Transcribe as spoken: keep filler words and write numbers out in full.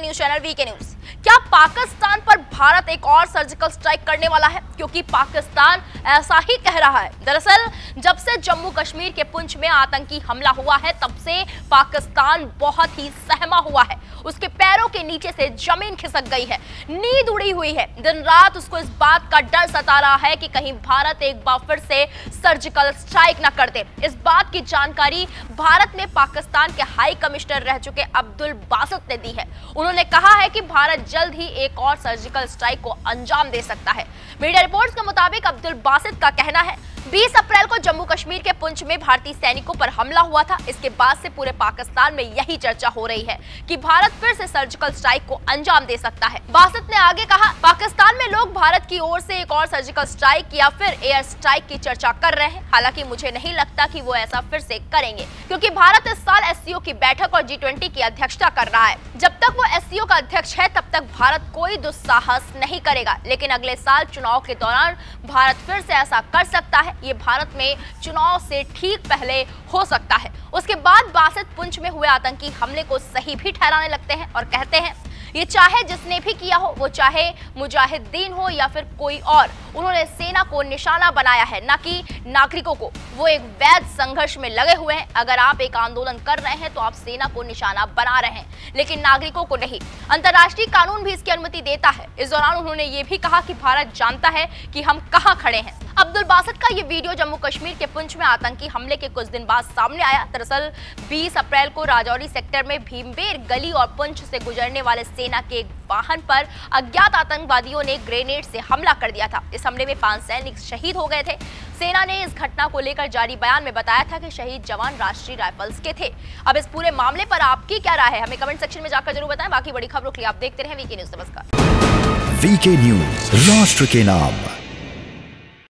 News channel VK news. क्या पाकिस्तान पर भारत एक और सर्जिकल स्ट्राइक करने वाला है? क्योंकि पाकिस्तान ऐसा ही कह रहा है। दरअसल जब से जम्मू कश्मीर के पुंछ में आतंकी हमला हुआ है तब से पाकिस्तान बहुत ही सहमा हुआ है। उसके पैरों के नीचे से जमीन खिसक गई है, नींद उड़ी हुई है। दिन रात उसको इस बात का डर सता रहा है कि कहीं भारत एक बार फिर से सर्जिकल स्ट्राइक न कर दे। इस बात की जानकारी भारत में पाकिस्तान के हाई कमिश्नर रह चुके अब्दुल बासित ने दी है। उन्होंने कहा है कि भारत जल्द ही एक और सर्जिकल स्ट्राइक को अंजाम दे सकता है। मीडिया रिपोर्ट्स के मुताबिक अब्दुल बासित का कहना है बीस अप्रैल को जम्मू कश्मीर के पुंछ में भारतीय सैनिकों पर हमला हुआ था। इसके बाद से पूरे पाकिस्तान में यही चर्चा हो रही है कि भारत फिर से सर्जिकल स्ट्राइक को अंजाम दे सकता है। बासित ने आगे कहा, पाकिस्तान में लोग भारत की ओर से एक और सर्जिकल स्ट्राइक या फिर एयर स्ट्राइक की चर्चा कर रहे हैं। हालांकि मुझे नहीं लगता कि वो ऐसा फिर से करेंगे, क्योंकि भारत इस साल एस सी ओ की बैठक और जी ट्वेंटी की अध्यक्षता कर रहा है। जब तक वो एस सी ओ का अध्यक्ष है तब तक भारत कोई दुस्साहस नहीं करेगा, लेकिन अगले साल चुनाव के दौरान भारत फिर से ऐसा कर सकता है। ये भारत में चुनाव से ठीक पहले हो सकता है। उसके बाद बासित पुंछ में हुए आतंकी हमले को सही भी ठहराने लगते हैं और कहते हैं ये चाहे जिसने भी किया हो, वो चाहे मुजाहिदीन हो या फिर कोई और, उन्होंने सेना को निशाना बनाया है, न कि नागरिकों को। वो एक वैध संघर्ष में लगे हुए हैं। अगर आप एक आंदोलन कर रहे हैं तो आप सेना को निशाना बना रहे हैं, लेकिन नागरिकों को नहीं। अंतर्राष्ट्रीय कानून भी इसकी अनुमति देता है। इस दौरान उन्होंने ये भी कहा कि भारत जानता है कि हम कहां खड़े हैं। अब्दुल बासित का ये वीडियो जम्मू कश्मीर के पुंछ में आतंकी हमले के कुछ दिन बाद सामने आया। दरअसल बीस अप्रैल को राजौरी सेक्टर में भीमबेर गली और पुंछ से गुजरने वाले सेना के एक वाहन पर अज्ञात आतंकवादियों ने ग्रेनेड से हमला कर दिया था। इस हमले में पांच सैनिक शहीद हो गए थे। सेना ने इस घटना को लेकर जारी बयान में बताया था कि शहीद जवान राष्ट्रीय राइफल्स के थे। अब इस पूरे मामले पर आपकी क्या राय है, हमें कमेंट सेक्शन में जाकर जरूर बताएं। बाकी बड़ी खबरों के लिए आप देखते रहे वीके न्यूज। नमस्कार। वीके न्यूज, राष्ट्र के नाम।